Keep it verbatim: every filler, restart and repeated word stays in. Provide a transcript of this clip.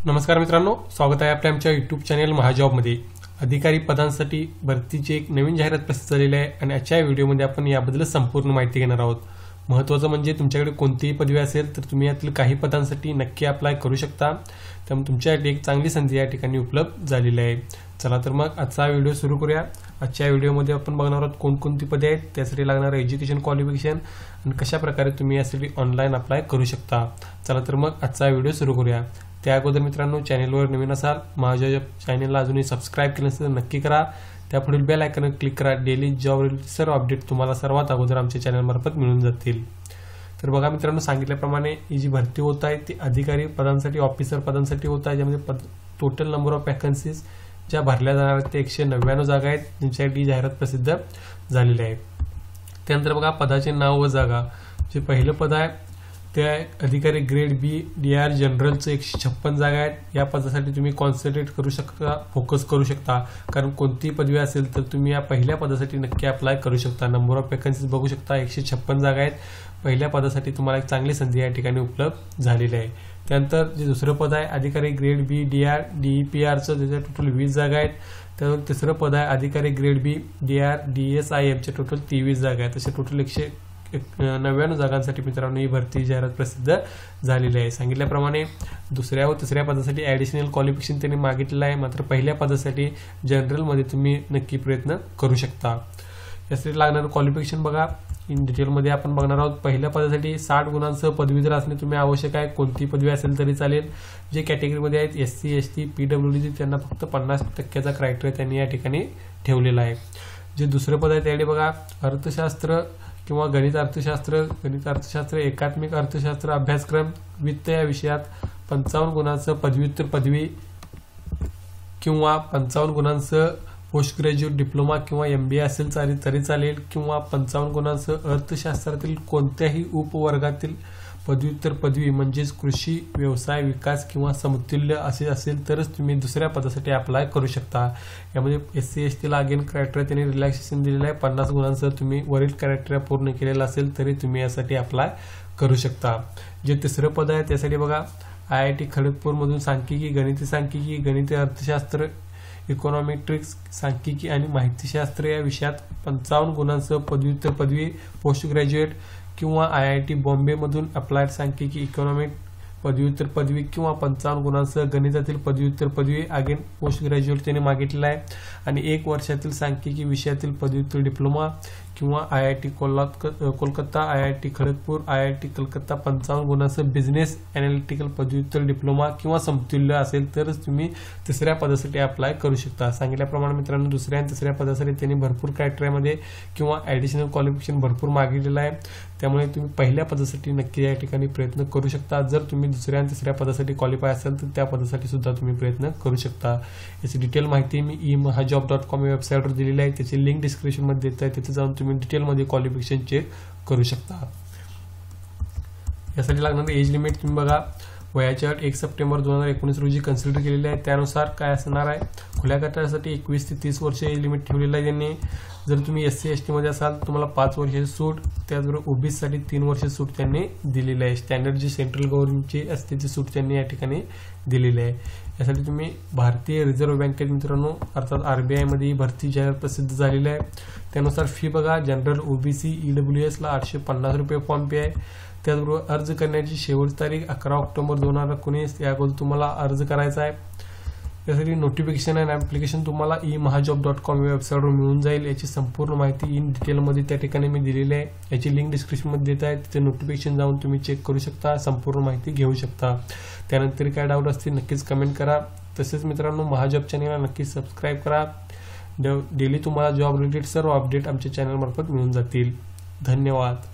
नमस्कार मित्रांनो, स्वागत आहे आपल्या आमच्या यूट्यूब चॅनल महाजॉबमध्ये। अधिकारी पदांसाठी भरतीची एक नवीन जाहिरात प्रसिद्ध झालेली आहे आणि आजच्या व्हिडिओमध्ये आपण याबद्दल संपूर्ण माहिती घेणार आहोत। महत्त्वाचं म्हणजे तुमच्याकडे कोणतीही पदवी असेल तर तुम्ही यातील काही पदांसाठी नक्की अप्लाय करू शकता, त्यामुळे तुमच्यासाठी एक चांगली संधी या ठिकाणी उपलब्ध झालेली आहे। चला तर मग आजचा व्हिडिओ सुरू करूया। आजच्या व्हिडिओमध्ये आपण बघणार आहोत कोणकोणती पदे आहेत, त्यासाठी लागणारे एज्युकेशन क्वालिफिकेशन आणि कशा प्रकारे तुम्ही यासाठी ऑनलाईन अप्लाय करू शकता। चला तर मग आजचा व्हिडिओ सुरू करूया। त्या अगोदर मित्रांनो, चॅनलवर नवीन असाल, माझ्या चॅनलला अजूनही सबस्क्राइब केलं नसेल तर नक्की करा। त्यापुढील बेल आयकॉनवर क्लिक करा। डेली जॉब रिलेटेड सर्व अपडेट तुम्हाला सर्वात अगोदर आमच्या चॅनल मार्फत मिळून जातील। तर बघा मित्रांनो, सांगितल्याप्रमाणे ही जी भरती होत आहे ती अधिकारी पदांसाठी, ऑफिसर पदांसाठी होत आहे, ज्यामध्ये पद टोटल नंबर ऑफ वॅकन्सीज ज्या भरल्या जाणार आहेत ते एकशे नव्याण्णव जागा आहेत, ज्यांच्यासाठी जाहिरात प्रसिद्ध झालेली आहे। त्यानंतर बघा पदाचे नाव व जागा। जे पहिलं पद आहे ते अधिकारी ग्रेड बी डी आर जनरलचं एकशे छप्पन जागा आहेत। या पदासाठी तुम्ही कॉन्सन्ट्रेट करू शकता, फोकस करू शकता, कारण कोणतीही पदवी असेल तर तुम्ही या पहिल्या पदासाठी नक्की अप्लाय करू शकता। नंबर ऑफ वॅकन्सीज बघू शकता, एकशे छप्पन जागा आहेत। पहिल्या पदासाठी तुम्हाला एक चांगली संधी या ठिकाणी उपलब्ध झालेली आहे। त्यानंतर जे दुसरं पद आहे अधिकारी grade B D R D P आरचं, त्याच्या टोटल वीस जागा आहेत। त्यानंतर तिसरं पद आहे अधिकारी grade B D R D S I एमचे टोटल तेवीस जागा आहेत। असे टोटल एकशे नव्याण्णव जागांसाठी मित्रांनो ही भरती जाहिरात प्रसिद्ध झालेली आहे। सांगितल्याप्रमाणे दुसऱ्या व तिसऱ्या पदासाठी ॲडिशनल क्वालिफिकेशन त्यांनी मागितलेलं आहे, मात्र पहिल्या पदासाठी जनरलमध्ये तुम्ही नक्की प्रयत्न करू शकता। यासाठी लागणारं क्वालिफिकेशन बघा इन डिटेलमध्ये आपण बघणार आहोत। पहिल्या पदासाठी साठ गुणांसह पदवीधर असणे तुम्ही आवश्यक आहे, कोणती पदवी असेल तरी चालेल। जे कॅटेगरीमध्ये आहेत S C S T P W D त्यांना फक्त पन्नास टक्क्याचा क्रायटेरिया त्यांनी या ठिकाणी ठेवलेला आहे। जे दुसरं पद आहे त्याकडे बघा अर्थशास्त्र किंवा गणित अर्थशास्त्र, गणित अर्थशास्त्र एकात्मिक अर्थशास्त्र अभ्यासक्रम वित्त या विषयात पंचावन्न गुणांसह पदव्युत्तर पदवी किंवा पंचावन्न गुणांसह पोस्ट ग्रॅज्युएट डिप्लोमा किंवा एम बी ए असेल चालेल तरी चालेल, किंवा पंचावन्न गुणांसह अर्थशास्त्रातील कोणत्याही उपवर्गातील पदव्युत्तर पदवी म्हणजेच कृषी व्यवसाय विकास किंवा समतुल्य असे असेल तरच तुम्ही दुसऱ्या पदासाठी अप्लाय करू शकता। यामध्ये एस सी एस टीला अगेन क्रायटेरिया त्यांनी रिलॅक्सेशन दिलेलं आहे, पन्नास गुणांसह तुम्ही वरील क्रायटेरिया पूर्ण केलेला असेल तरी तुम्ही यासाठी अप्लाय करू शकता। जे तिसरं पद आहे त्यासाठी बघा आय आय टी खडगपूरमधून सांख्यिकी, गणिती सांख्यिकी, गणिती अर्थशास्त्र, इकॉनॉमेट्रिक्स, सांख्यिकी आणि माहितीशास्त्र या विषयात पंचावन्न गुणांसह पदव्युत्तर पदवी पोस्ट ग्रॅज्युएट किंवा आय आय टी बॉम्बे मधून अप्लाइड सांख्यिकी इकॉनॉमिक पदव्युत्तर पदवी किंवा पंचावन्न गुणांसह गणितातील पदव्युत्तर पदवी अगेन पोस्ट ग्रॅज्युएट त्यांनी मागितलेला आहे। आणि एक वर्षातील सांख्यिकी विषयातील पदव्युत्तर डिप्लोमा किंवा I I T Kolkata, I I T Kharagpur, I I T Calcutta पंचावन्न गुणांसह बिझनेस अनालिटिकल पदव्युत्तर डिप्लोमा किंवा समतुल्य असेल तरच तुम्ही तिसऱ्या पदासाठी अप्लाय करू शकता। सांगितल्याप्रमाणे मित्रांनो, दुसऱ्या आणि तिसऱ्या पदासाठी त्यांनी भरपूर क्रायटेरियामध्ये किंवा ॲडिशनल क्वालिफिकेशन भरपूर मागितलेलं आहे, त्यामुळे तुम्ही पहिल्या पदासाठी नक्की या ठिकाणी प्रयत्न करू शकता। जर तुम्ही दुसऱ्या आणि तिसऱ्या पदासाठी क्वालिफाय असाल तर त्या पदासाठी सुद्धा तुम्ही प्रयत्न करू शकता। याची डिटेल माहिती मी ई महाजॉब डॉट कॉम या वेबसाईटवर दिलेली आहे, त्याची लिंक डिस्क्रिप्शनमध्ये देत आहे, तिथे जाऊन तुम्ही डिटेलमध्ये क्वालिफिकेशन चेक करू शकता। यासाठी लागणारे एज लिमिट तुम्ही बघा, वयाच्या अट एक सप्टेंबर दोन हजार एकोणीस रोजी कन्सिडर केलेले आहे, त्यानुसार काय असणार आहे, खुल्या गटासाठी एकवीस ते तीस वर्ष एज लिमिट ठेवलेलं आहे त्यांनी। जर तुम्ही एस सी एस टी मध्ये असाल तुम्हाला पाच वर्षाची सूट, त्याचबरोबर ओबीसी साठी तीन वर्ष सूट त्यांनी दिलेली आहे। स्टँडर्ड जी सेंट्रल गव्हर्नमेंटची असते ती सूट त्यांनी या ठिकाणी दिलेली आहे। यासाठी तुम्ही भारतीय रिझर्व्ह बँकेत मित्रांनो अर्थात आरबीआय मध्ये ही भरती जाहिरात प्रसिद्ध झालेली आहे। त्यानुसार फी बघा, जनरल ओबीसी ईडब्ल्यू एस ला आठशे पन्नास रुपये फॉर्म फी आहे। त्याचबरोबर अर्ज करण्याची शेवटची तारीख अकरा ऑक्टोबर दोन हजार एकोणीस या अगोदर तुम्हाला अर्ज करायचा आहे। यासाठी नोटिफिकेशन अँड ॲप्लिकेशन तुम्हाला ई महाजॉब डॉट कॉम या वेबसाईटवर मिळून जाईल। याची संपूर्ण माहिती इन डिटेलमध्ये त्या ठिकाणी मी दिलेली आहे, याची लिंक डिस्क्रिप्शनमध्ये देत आहे, तिथे नोटिफिकेशन जाऊन तुम्ही चेक करू शकता, संपूर्ण माहिती घेऊ शकता। त्यानंतर काय डाऊट असतील नक्कीच कमेंट करा। तसेच मित्रांनो, महाजॉब चॅनलला नक्की सबस्क्राईब करा। डेली तुम्हाला जॉब रिलेटेड सर्व अपडेट आमच्या चॅनलमार्फत मिळून जातील। धन्यवाद।